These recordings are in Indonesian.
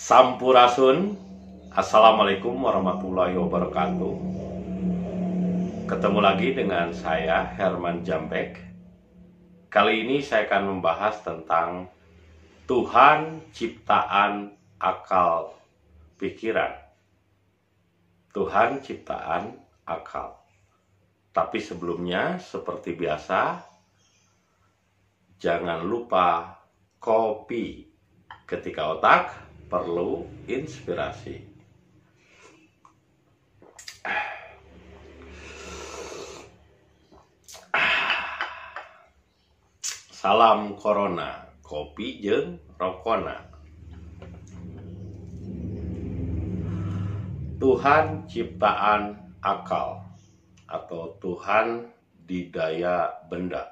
Sampurasun. Assalamualaikum warahmatullahi wabarakatuh. Ketemu lagi dengan saya, Herman Jambek. Kali ini saya akan membahas tentang Tuhan ciptaan akal pikiran. Tuhan ciptaan akal. Tapi sebelumnya, seperti biasa, jangan lupa kopi. Ketika otak perlu inspirasi. Salam corona, kopi jeung rokona. Tuhan ciptaan akal atau Tuhan didaya benda.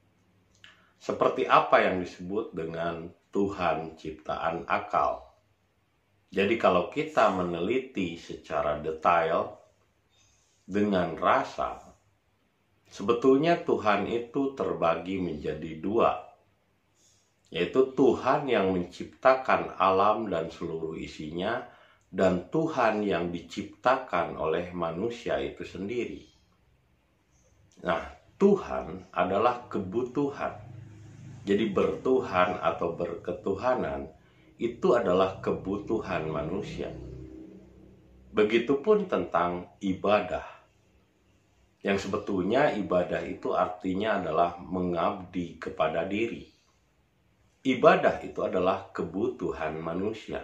Seperti apa yang disebut dengan Tuhan ciptaan akal? Jadi kalau kita meneliti secara detail dengan rasa, sebetulnya Tuhan itu terbagi menjadi dua, yaitu Tuhan yang menciptakan alam dan seluruh isinya, dan Tuhan yang diciptakan oleh manusia itu sendiri. Nah, Tuhan adalah kebutuhan. Jadi bertuhan atau berketuhanan itu adalah kebutuhan manusia. Begitupun tentang ibadah. Yang sebetulnya ibadah itu artinya adalah mengabdi kepada diri. Ibadah itu adalah kebutuhan manusia.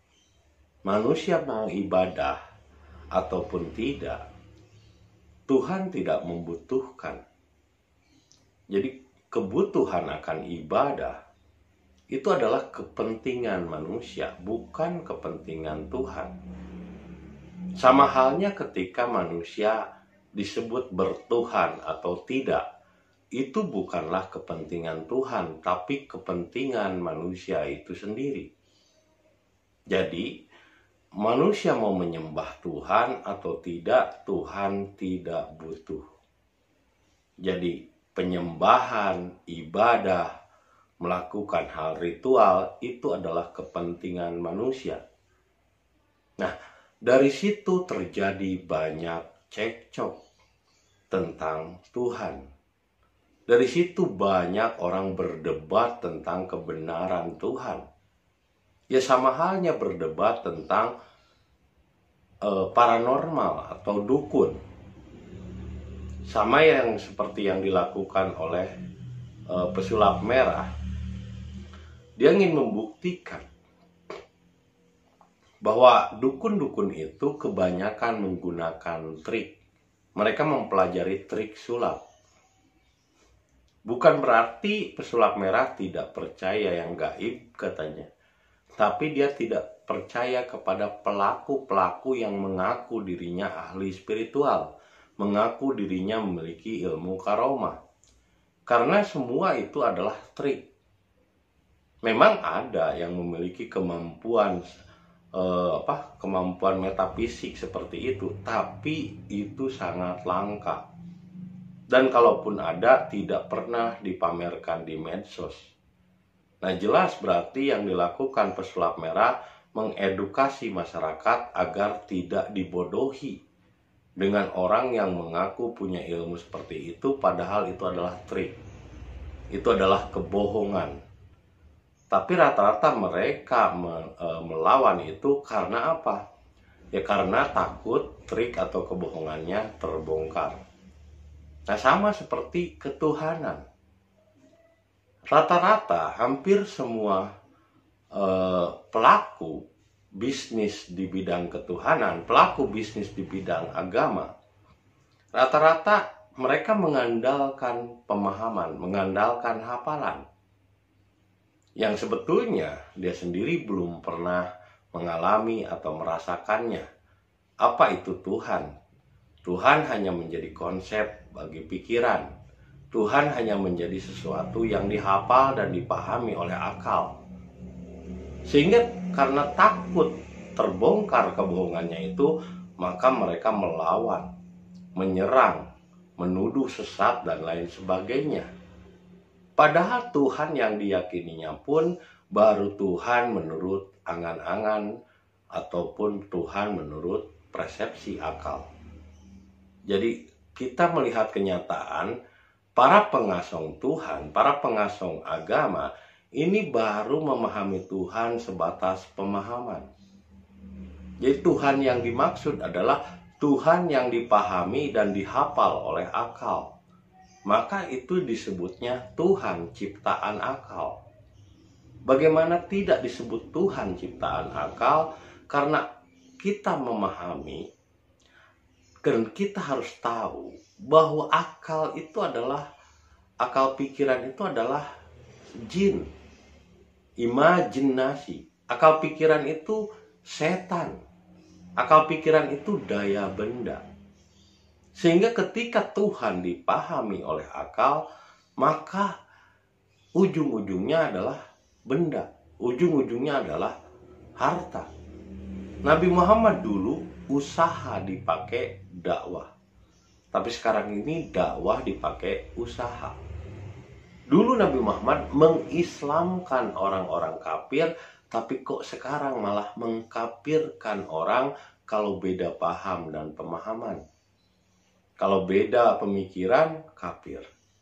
Manusia mau ibadah ataupun tidak, Tuhan tidak membutuhkan. Jadi kebutuhan akan ibadah itu adalah kepentingan manusia, bukan kepentingan Tuhan. Sama halnya ketika manusia disebut bertuhan atau tidak, itu bukanlah kepentingan Tuhan, tapi kepentingan manusia itu sendiri. Jadi, manusia mau menyembah Tuhan atau tidak, Tuhan tidak butuh. Jadi, penyembahan, ibadah, melakukan hal ritual itu adalah kepentingan manusia. Nah, dari situ terjadi banyak cekcok tentang Tuhan. Dari situ banyak orang berdebat tentang kebenaran Tuhan. Ya sama halnya berdebat tentang paranormal atau dukun. Sama yang seperti yang dilakukan oleh pesulap merah. Dia ingin membuktikan bahwa dukun-dukun itu kebanyakan menggunakan trik. Mereka mempelajari trik sulap. Bukan berarti pesulap merah tidak percaya yang gaib katanya. Tapi dia tidak percaya kepada pelaku-pelaku yang mengaku dirinya ahli spiritual. Mengaku dirinya memiliki ilmu karomah. Karena semua itu adalah trik. Memang ada yang memiliki kemampuan kemampuan metafisik seperti itu, tapi itu sangat langka. Dan kalaupun ada, tidak pernah dipamerkan di medsos. Nah, jelas berarti yang dilakukan pesulap merah mengedukasi masyarakat agar tidak dibodohi dengan orang yang mengaku punya ilmu seperti itu, padahal itu adalah trik. Itu adalah kebohongan. Tapi rata-rata mereka melawan itu karena apa? Ya karena takut trik atau kebohongannya terbongkar. Nah, sama seperti ketuhanan. Rata-rata hampir semua pelaku bisnis di bidang ketuhanan, pelaku bisnis di bidang agama, rata-rata mereka mengandalkan pemahaman, mengandalkan hafalan. Yang sebetulnya dia sendiri belum pernah mengalami atau merasakannya. Apa itu Tuhan? Tuhan hanya menjadi konsep bagi pikiran. Tuhan hanya menjadi sesuatu yang dihafal dan dipahami oleh akal. Sehingga karena takut terbongkar kebohongannya itu, maka mereka melawan, menyerang, menuduh sesat dan lain sebagainya. Padahal Tuhan yang diyakininya pun baru Tuhan menurut angan-angan ataupun Tuhan menurut persepsi akal. Jadi kita melihat kenyataan para pengasong Tuhan, para pengasong agama ini baru memahami Tuhan sebatas pemahaman. Jadi Tuhan yang dimaksud adalah Tuhan yang dipahami dan dihafal oleh akal. Maka itu disebutnya Tuhan ciptaan akal. Bagaimana tidak disebut Tuhan ciptaan akal? Karena kita memahami dan kita harus tahu bahwa akal itu adalah, akal pikiran itu adalah jin, imajinasi. Akal pikiran itu setan. Akal pikiran itu daya benda. Sehingga ketika Tuhan dipahami oleh akal, maka ujung-ujungnya adalah benda. Ujung-ujungnya adalah harta. Nabi Muhammad dulu usaha dipakai dakwah. Tapi sekarang ini dakwah dipakai usaha. Dulu Nabi Muhammad mengislamkan orang-orang kafir, tapi kok sekarang malah mengkafirkan orang kalau beda paham dan pemahaman. Kalau beda pemikiran, kafir.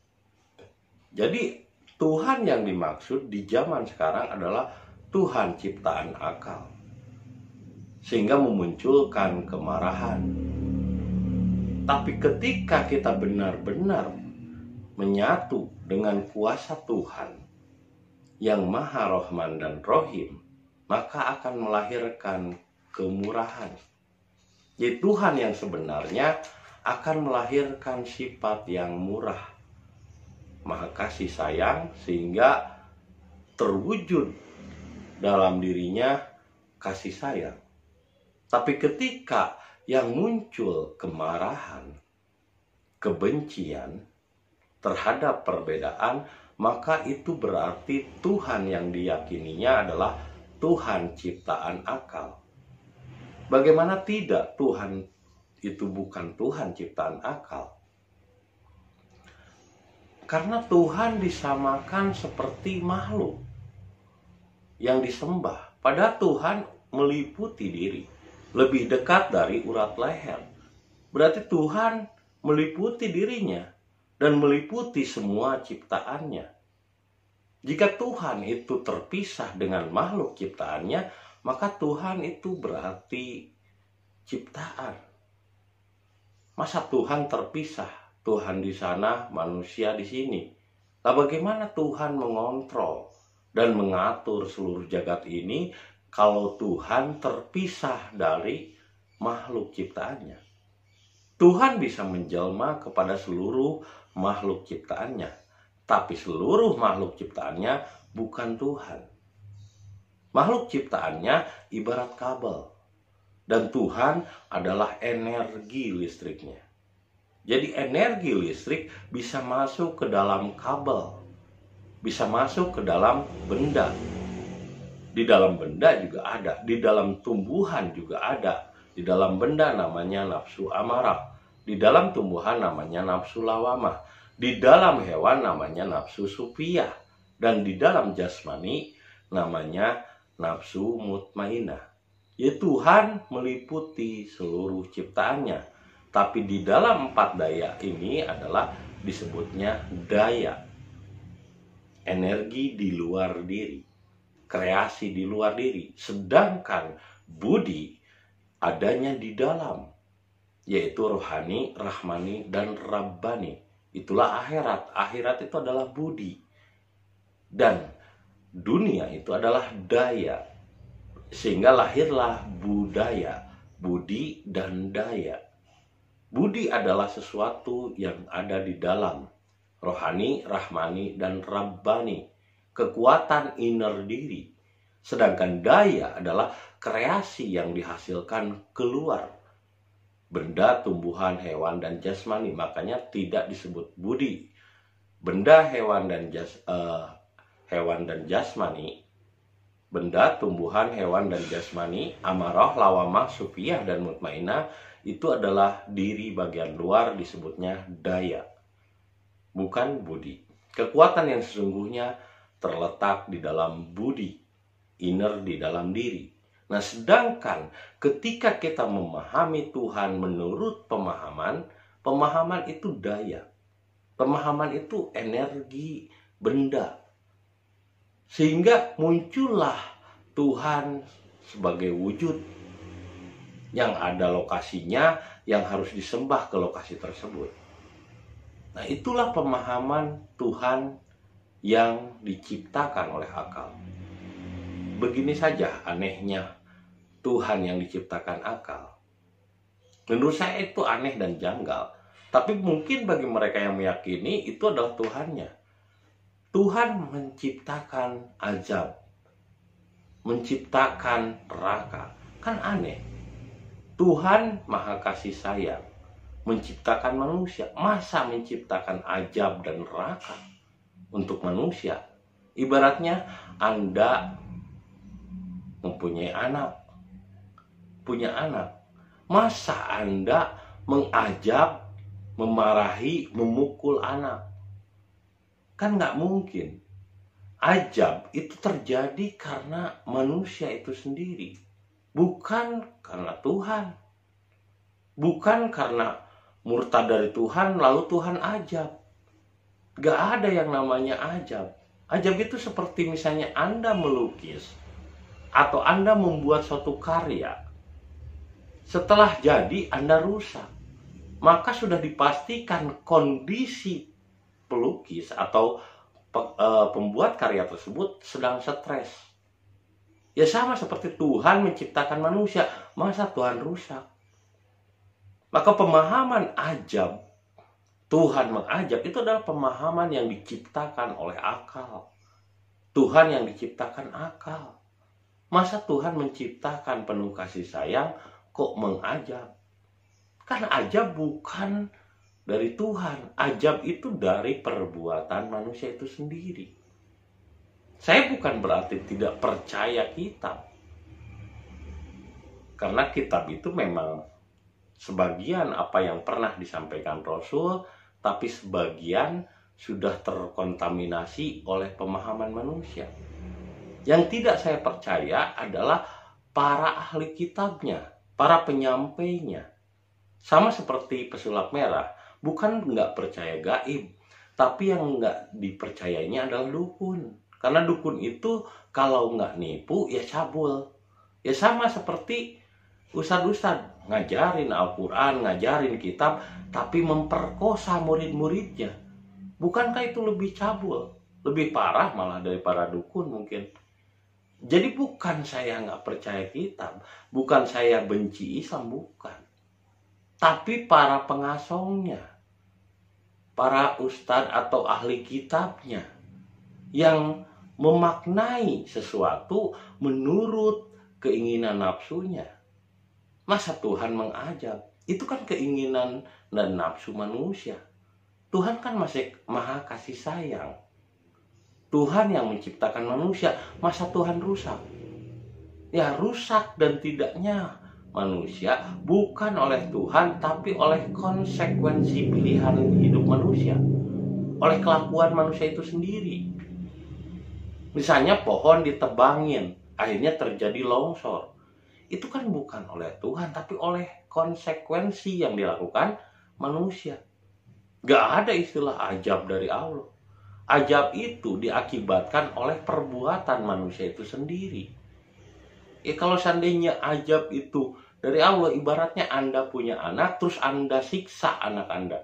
Jadi Tuhan yang dimaksud di zaman sekarang adalah Tuhan ciptaan akal. Sehingga memunculkan kemarahan. Tapi ketika kita benar-benar menyatu dengan kuasa Tuhan yang Maha Rahman dan Rohim, maka akan melahirkan kemurahan. Jadi Tuhan yang sebenarnya akan melahirkan sifat yang murah, maha kasih sayang, sehingga terwujud dalam dirinya kasih sayang. Tapi ketika yang muncul kemarahan, kebencian terhadap perbedaan, maka itu berarti Tuhan yang diyakininya adalah Tuhan ciptaan akal. Bagaimana tidak Tuhan itu bukan Tuhan ciptaan akal? Karena Tuhan disamakan seperti makhluk yang disembah. Padahal Tuhan meliputi diri, lebih dekat dari urat leher. Berarti Tuhan meliputi dirinya dan meliputi semua ciptaannya. Jika Tuhan itu terpisah dengan makhluk ciptaannya, maka Tuhan itu berarti ciptaan. Masa Tuhan terpisah? Tuhan di sana, manusia di sini. Nah, bagaimana Tuhan mengontrol dan mengatur seluruh jagat ini kalau Tuhan terpisah dari makhluk ciptaannya? Tuhan bisa menjelma kepada seluruh makhluk ciptaannya, tapi seluruh makhluk ciptaannya bukan Tuhan. Makhluk ciptaannya ibarat kabel. Dan Tuhan adalah energi listriknya. Jadi energi listrik bisa masuk ke dalam kabel, bisa masuk ke dalam benda. Di dalam benda juga ada, di dalam tumbuhan juga ada. Di dalam benda namanya nafsu amarah, di dalam tumbuhan namanya nafsu lawamah, di dalam hewan namanya nafsu sufiyah, dan di dalam jasmani namanya nafsu mutmainah. Ya, Tuhan meliputi seluruh ciptaannya. Tapi di dalam 4 daya ini adalah disebutnya daya. Energi di luar diri. Kreasi di luar diri. Sedangkan budi adanya di dalam. Yaitu rohani, rahmani, dan rabbani. Itulah akhirat. Akhirat itu adalah budi. Dan dunia itu adalah daya. Sehingga lahirlah budaya, budi dan daya. Budi adalah sesuatu yang ada di dalam, rohani, rahmani, dan rabbani, kekuatan inner diri. Sedangkan daya adalah kreasi yang dihasilkan keluar, benda, tumbuhan, hewan, dan jasmani. Makanya tidak disebut budi. Benda, hewan, dan jasmani, benda, tumbuhan, hewan, dan jasmani, amarah, lawamah, sufiyah, dan mutmainah, itu adalah diri bagian luar, disebutnya daya, bukan budi. Kekuatan yang sesungguhnya terletak di dalam budi, inner di dalam diri. Nah, sedangkan ketika kita memahami Tuhan menurut pemahaman, pemahaman itu daya. Pemahaman itu energi benda. Sehingga muncullah Tuhan sebagai wujud yang ada lokasinya, yang harus disembah ke lokasi tersebut. Nah, itulah pemahaman Tuhan yang diciptakan oleh akal. Begini saja anehnya Tuhan yang diciptakan akal. Menurut saya itu aneh dan janggal. Tapi mungkin bagi mereka yang meyakini itu adalah Tuhannya. Tuhan menciptakan azab, menciptakan neraka. Kan aneh. Tuhan maha kasih sayang, menciptakan manusia. Masa menciptakan azab dan neraka untuk manusia? Ibaratnya Anda mempunyai anak, punya anak. Masa Anda mengajab, memarahi, memukul anak? Kan nggak mungkin. Ajab itu terjadi karena manusia itu sendiri, bukan karena Tuhan. Bukan karena murtad dari Tuhan lalu Tuhan ajab. Gak ada yang namanya ajab. Ajab itu seperti misalnya Anda melukis atau Anda membuat suatu karya. Setelah jadi Anda rusak, maka sudah dipastikan kondisi pelukis atau pembuat karya tersebut sedang stres. Ya sama seperti Tuhan menciptakan manusia, masa Tuhan rusak? Maka pemahaman ajab, Tuhan mengajab, itu adalah pemahaman yang diciptakan oleh akal. Tuhan yang diciptakan akal. Masa Tuhan menciptakan penuh kasih sayang kok mengajab? Kan ajab bukan dari Tuhan. Ajab itu dari perbuatan manusia itu sendiri. Saya bukan berarti tidak percaya kitab. Karena kitab itu memang sebagian apa yang pernah disampaikan Rasul, tapi sebagian sudah terkontaminasi oleh pemahaman manusia. Yang tidak saya percaya adalah para ahli kitabnya, para penyampainya. Sama seperti pesulap merah, bukan nggak percaya gaib, tapi yang nggak dipercayainya adalah dukun. Karena dukun itu kalau nggak nipu ya cabul. Ya sama seperti ustadz-ustadz ngajarin Al-Quran, ngajarin kitab, tapi memperkosa murid-muridnya. Bukankah itu lebih cabul? Lebih parah malah daripada dukun mungkin. Jadi bukan saya nggak percaya kitab, bukan saya benci Islam, bukan. Tapi para pengasongnya, para ustadz atau ahli kitabnya, yang memaknai sesuatu menurut keinginan nafsunya. Masa Tuhan mengajab? Itu kan keinginan dan nafsu manusia. Tuhan kan masih maha kasih sayang. Tuhan yang menciptakan manusia, masa Tuhan rusak? Ya rusak dan tidaknya manusia bukan oleh Tuhan, tapi oleh konsekuensi pilihan hidup manusia. Oleh kelakuan manusia itu sendiri. Misalnya pohon ditebangin, akhirnya terjadi longsor. Itu kan bukan oleh Tuhan, tapi oleh konsekuensi yang dilakukan manusia. Gak ada istilah ajab dari Allah. Ajab itu diakibatkan oleh perbuatan manusia itu sendiri. Ya kalau seandainya ajab itu dari Allah, ibaratnya Anda punya anak, terus Anda siksa anak Anda.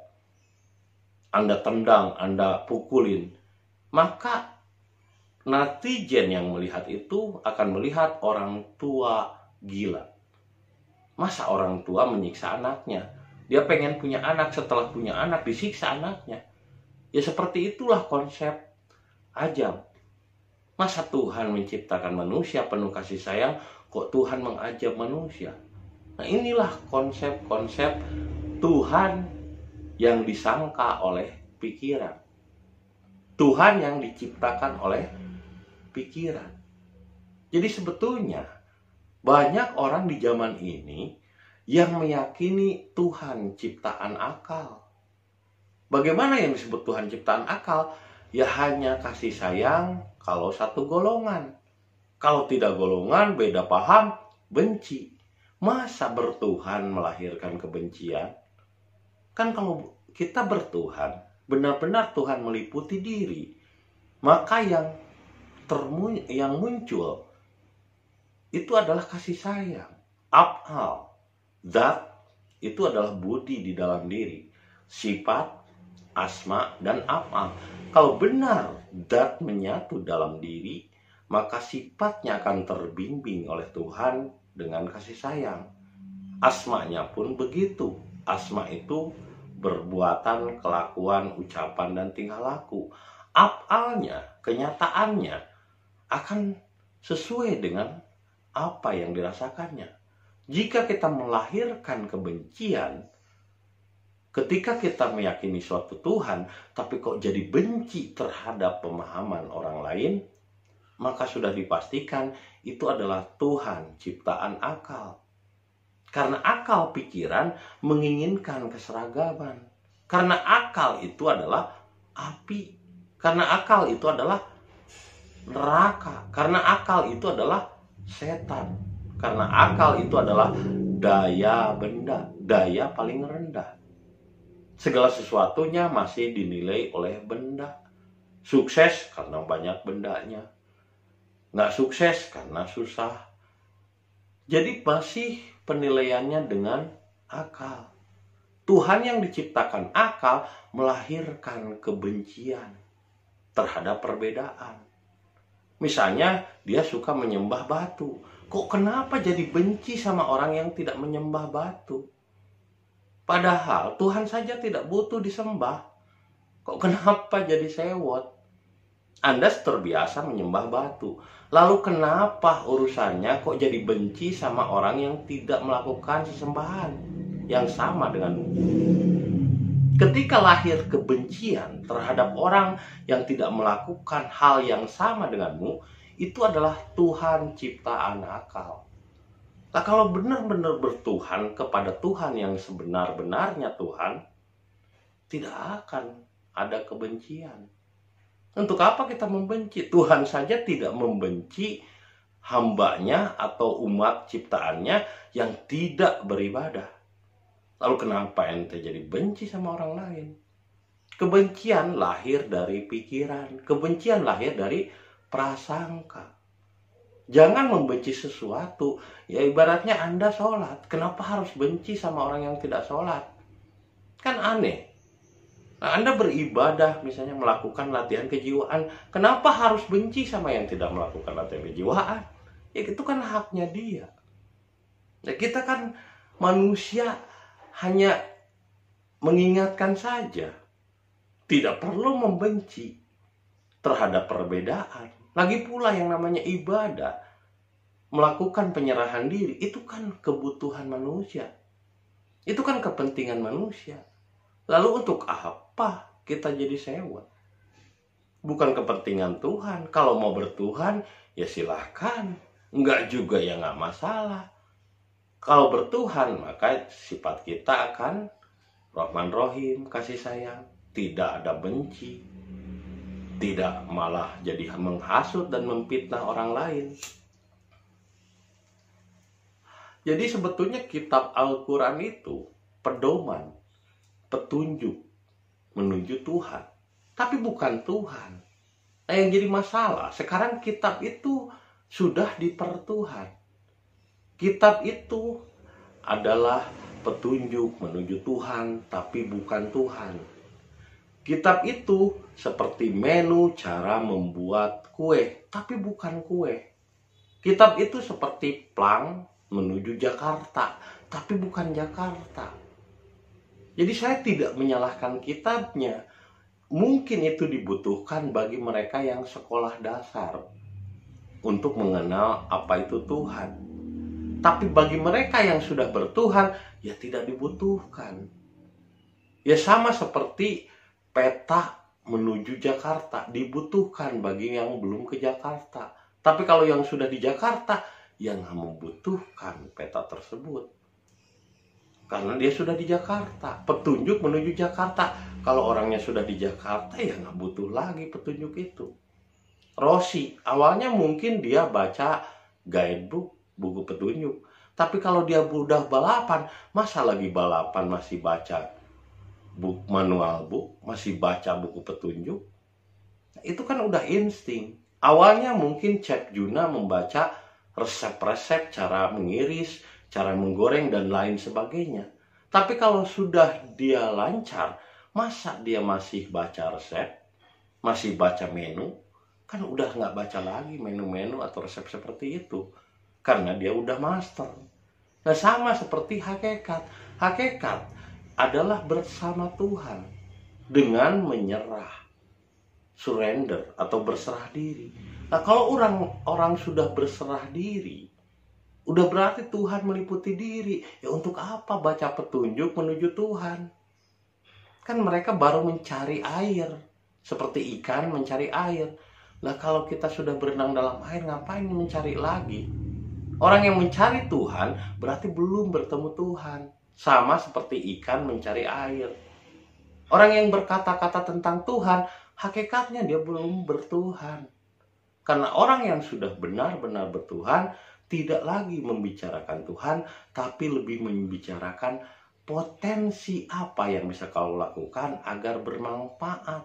Anda tendang, Anda pukulin. Maka netizen yang melihat itu akan melihat orang tua gila. Masa orang tua menyiksa anaknya? Dia pengen punya anak, setelah punya anak disiksa anaknya. Ya seperti itulah konsep ajab. Masa Tuhan menciptakan manusia penuh kasih sayang, kok Tuhan mengajab manusia? Nah inilah konsep-konsep Tuhan yang disangka oleh pikiran. Tuhan yang diciptakan oleh pikiran. Jadi sebetulnya banyak orang di zaman ini yang meyakini Tuhan ciptaan akal. Bagaimana yang disebut Tuhan ciptaan akal? ya hanya kasih sayang kalau satu golongan. Kalau tidak golongan, beda paham, benci. Masa bertuhan melahirkan kebencian? Kan kalau kita bertuhan, benar-benar Tuhan meliputi diri. Maka yang muncul itu adalah kasih sayang. Af'al, zat, itu adalah budi di dalam diri. Sifat, asma, dan af'al. Kalau benar zat menyatu dalam diri, maka sifatnya akan terbimbing oleh Tuhan dengan kasih sayang. Asmanya pun begitu. Asma itu perbuatan, kelakuan, ucapan, dan tingkah laku. Af'alnya, kenyataannya akan sesuai dengan apa yang dirasakannya. Jika kita melahirkan kebencian, ketika kita meyakini suatu Tuhan, tapi kok jadi benci terhadap pemahaman orang lain, maka sudah dipastikan itu adalah Tuhan ciptaan akal. Karena akal pikiran menginginkan keseragaman. Karena akal itu adalah api. Karena akal itu adalah neraka. Karena akal itu adalah setan. Karena akal itu adalah daya benda, daya paling rendah. Segala sesuatunya masih dinilai oleh benda. Sukses karena banyak bendanya. Nggak sukses karena susah. Jadi masih penilaiannya dengan akal. Tuhan yang diciptakan akal melahirkan kebencian terhadap perbedaan. Misalnya dia suka menyembah batu. Kok kenapa jadi benci sama orang yang tidak menyembah batu? Padahal Tuhan saja tidak butuh disembah. Kok kenapa jadi sewot? Anda terbiasa menyembah batu. Lalu kenapa urusannya kok jadi benci sama orang yang tidak melakukan sesembahan yang sama denganmu? Ketika lahir kebencian terhadap orang yang tidak melakukan hal yang sama denganmu, itu adalah Tuhan ciptaan akal. Nah, kalau benar-benar bertuhan kepada Tuhan yang sebenar-benarnya Tuhan, tidak akan ada kebencian. Untuk apa kita membenci? Tuhan saja tidak membenci hambanya atau umat ciptaannya yang tidak beribadah. Lalu kenapa ente jadi benci sama orang lain? Kebencian lahir dari pikiran. Kebencian lahir dari prasangka. Jangan membenci sesuatu. Ya ibaratnya Anda sholat. Kenapa harus benci sama orang yang tidak sholat? Kan aneh. Nah, Anda beribadah, misalnya melakukan latihan kejiwaan. Kenapa harus benci sama yang tidak melakukan latihan kejiwaan? Ya itu kan haknya dia. Ya, kita kan manusia hanya mengingatkan saja. Tidak perlu membenci terhadap perbedaan. Lagi pula yang namanya ibadah, melakukan penyerahan diri, itu kan kebutuhan manusia. Itu kan kepentingan manusia. Lalu untuk apa kita jadi sewot? Bukan kepentingan Tuhan. Kalau mau bertuhan, ya silahkan. Enggak juga ya nggak masalah. Kalau bertuhan, maka sifat kita akan Rahman Rohim, kasih sayang. Tidak ada benci. Tidak malah jadi menghasut dan memfitnah orang lain. Jadi sebetulnya kitab Al-Quran itu pedoman, petunjuk menuju Tuhan, tapi bukan Tuhan. Nah, yang jadi masalah sekarang kitab itu sudah dipertuhan. Kitab itu adalah petunjuk menuju Tuhan, tapi bukan Tuhan. Kitab itu seperti menu cara membuat kue, tapi bukan kue. Kitab itu seperti plang menuju Jakarta, tapi bukan Jakarta. Jadi saya tidak menyalahkan kitabnya. Mungkin itu dibutuhkan bagi mereka yang sekolah dasar untuk mengenal apa itu Tuhan. Tapi bagi mereka yang sudah bertuhan, ya tidak dibutuhkan. Ya sama seperti peta menuju Jakarta, dibutuhkan bagi yang belum ke Jakarta. Tapi kalau yang sudah di Jakarta, ya nggak membutuhkan peta tersebut. Karena dia sudah di Jakarta. Petunjuk menuju Jakarta Kalau orangnya sudah di Jakarta ya nggak butuh lagi petunjuk itu. Rossi, awalnya mungkin dia baca guidebook, buku petunjuk. Tapi kalau dia udah balapan, masa lagi balapan masih baca manual book, masih baca buku petunjuk? Itu kan udah insting. Awalnya mungkin Chef Juna membaca resep-resep cara mengiris, cara menggoreng, dan lain sebagainya. Tapi kalau sudah dia lancar, masa dia masih baca resep, masih baca menu? Kan udah nggak baca lagi menu-menu atau resep seperti itu. Karena dia udah master. Nah sama seperti hakikat. Hakikat adalah bersama Tuhan dengan menyerah, surrender atau berserah diri. Nah kalau orang sudah berserah diri, udah berarti Tuhan meliputi diri. Ya untuk apa baca petunjuk menuju Tuhan? Kan mereka baru mencari air, seperti ikan mencari air. Nah kalau kita sudah berenang dalam air, ngapain mencari lagi? Orang yang mencari Tuhan berarti belum bertemu Tuhan. Sama seperti ikan mencari air. Orang yang berkata-kata tentang Tuhan, hakikatnya dia belum bertuhan. Karena orang yang sudah benar-benar bertuhan tidak lagi membicarakan Tuhan, tapi lebih membicarakan potensi apa yang bisa kau lakukan agar bermanfaat.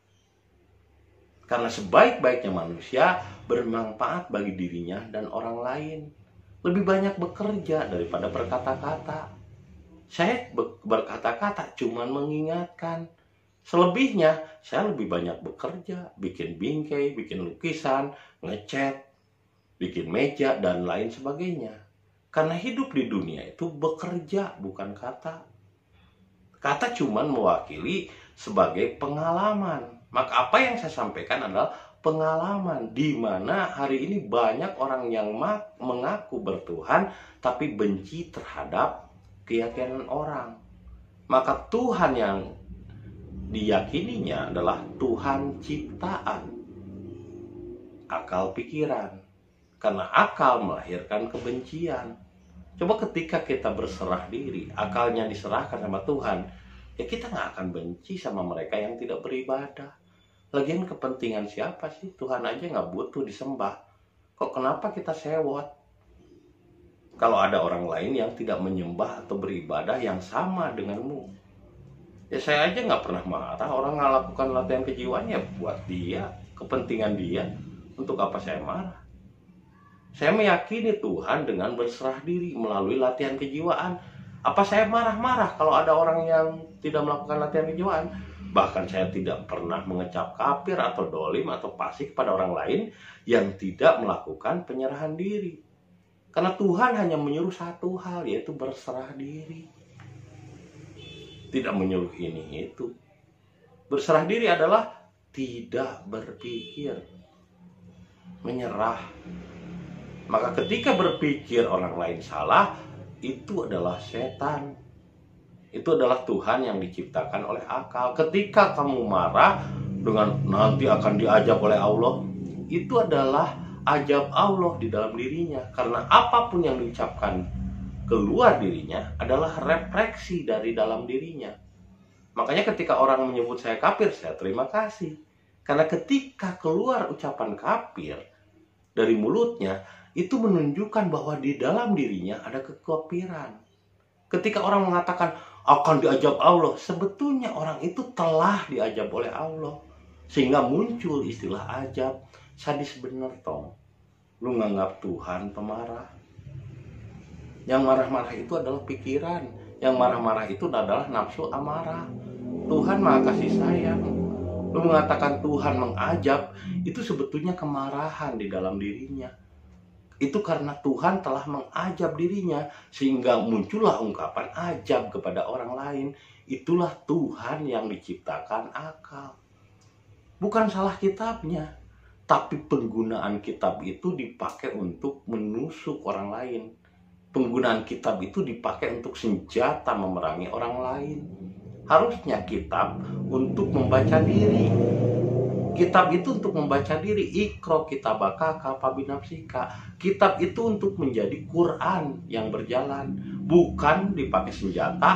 Karena sebaik-baiknya manusia bermanfaat bagi dirinya dan orang lain. Lebih banyak bekerja daripada berkata-kata. Saya berkata-kata cuman mengingatkan. Selebihnya saya lebih banyak bekerja, bikin bingkai, bikin lukisan, ngecat, bikin meja, dan lain sebagainya. Karena hidup di dunia itu bekerja, bukan kata. Kata cuman mewakili sebagai pengalaman. Maka apa yang saya sampaikan adalah pengalaman, di mana hari ini banyak orang yang mengaku bertuhan tapi benci terhadap keyakinan orang. Maka Tuhan yang diyakininya adalah Tuhan ciptaan, akal pikiran. Karena akal melahirkan kebencian. Coba ketika kita berserah diri, akalnya diserahkan sama Tuhan, ya kita nggak akan benci sama mereka yang tidak beribadah. Lagian kepentingan siapa sih? Tuhan aja nggak butuh disembah. Kok kenapa kita sewot? Kalau ada orang lain yang tidak menyembah atau beribadah yang sama denganmu, ya saya aja nggak pernah marah. Orang nggak lakukan latihan kejiwaan ya buat dia, kepentingan dia. Untuk apa saya marah? Saya meyakini Tuhan dengan berserah diri melalui latihan kejiwaan. Apa saya marah-marah kalau ada orang yang tidak melakukan latihan kejiwaan? Bahkan saya tidak pernah mengecap kafir atau dolim atau fasik pada orang lain yang tidak melakukan penyerahan diri. Karena Tuhan hanya menyuruh satu hal, yaitu berserah diri. Tidak menyuruh ini itu. Berserah diri adalah tidak berpikir, menyerah. Maka ketika berpikir orang lain salah, itu adalah setan. Itu adalah Tuhan yang diciptakan oleh akal. Ketika kamu marah dengan nanti akan diajab oleh Allah, itu adalah ajab Allah di dalam dirinya. Karena apapun yang diucapkan keluar dirinya adalah refleksi dari dalam dirinya. Makanya ketika orang menyebut saya kafir, saya terima kasih. Karena ketika keluar ucapan kafir dari mulutnya, itu menunjukkan bahwa di dalam dirinya ada kekafiran. Ketika orang mengatakan akan diajab Allah, sebetulnya orang itu telah diajab oleh Allah. Sehingga muncul istilah ajab. Sadis bener tong. Lu nganggap Tuhan pemarah. Yang marah-marah itu adalah pikiran. Yang marah-marah itu adalah nafsu amarah. Tuhan maha kasih sayang. Lu mengatakan Tuhan mengajab, itu sebetulnya kemarahan di dalam dirinya. Itu karena Tuhan telah mengajab dirinya, sehingga muncullah ungkapan ajab kepada orang lain. Itulah Tuhan yang diciptakan akal. Bukan salah kitabnya, tapi penggunaan kitab itu dipakai untuk menusuk orang lain. Penggunaan kitab itu dipakai untuk senjata memerangi orang lain. Harusnya kitab untuk membaca diri. Kitab itu untuk membaca diri. Iqra kitabaka kafa binafsika. Kitab itu untuk menjadi Quran yang berjalan, bukan dipakai senjata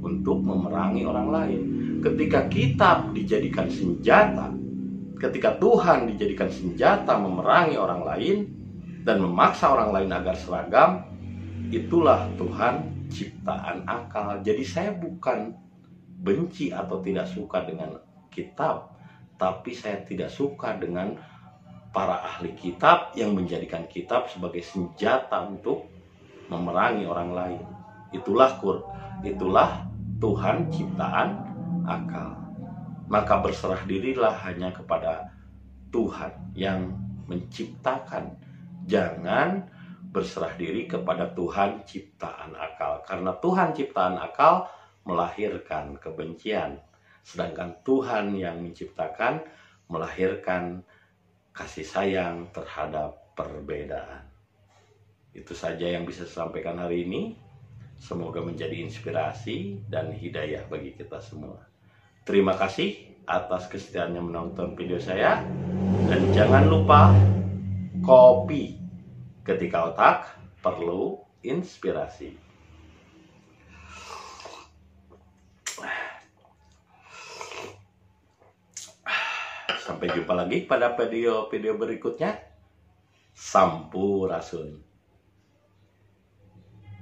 untuk memerangi orang lain. Ketika kitab dijadikan senjata, ketika Tuhan dijadikan senjata memerangi orang lain dan memaksa orang lain agar seragam, itulah Tuhan ciptaan akal. Jadi saya bukan benci atau tidak suka dengan kitab, tapi saya tidak suka dengan para ahli kitab yang menjadikan kitab sebagai senjata untuk memerangi orang lain. Itulah Tuhan ciptaan akal. Maka berserah dirilah hanya kepada Tuhan yang menciptakan. Jangan berserah diri kepada Tuhan ciptaan akal. Karena Tuhan ciptaan akal melahirkan kebencian. Sedangkan Tuhan yang menciptakan melahirkan kasih sayang terhadap perbedaan. Itu saja yang bisa saya sampaikan hari ini. Semoga menjadi inspirasi dan hidayah bagi kita semua. Terima kasih atas kesetiaannya menonton video saya. Dan jangan lupa kopi ketika otak perlu inspirasi. Sampai jumpa lagi pada video berikutnya. Sampurasun.